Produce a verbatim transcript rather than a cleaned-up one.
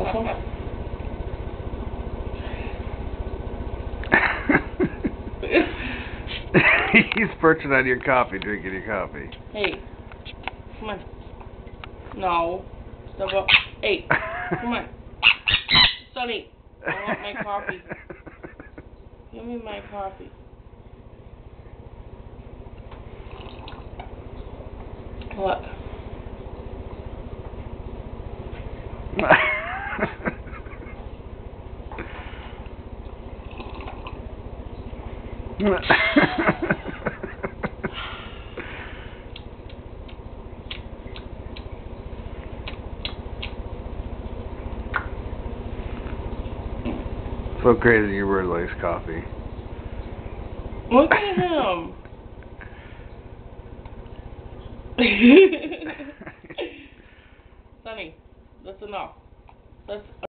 want some? He's perching on your coffee, drinking your coffee. Hey, come on. No. Stop up. Hey, come on. Sonny, I want my coffee. Give me my coffee. What? So crazy your bird likes coffee. Look at him. Sonny, that's enough. That's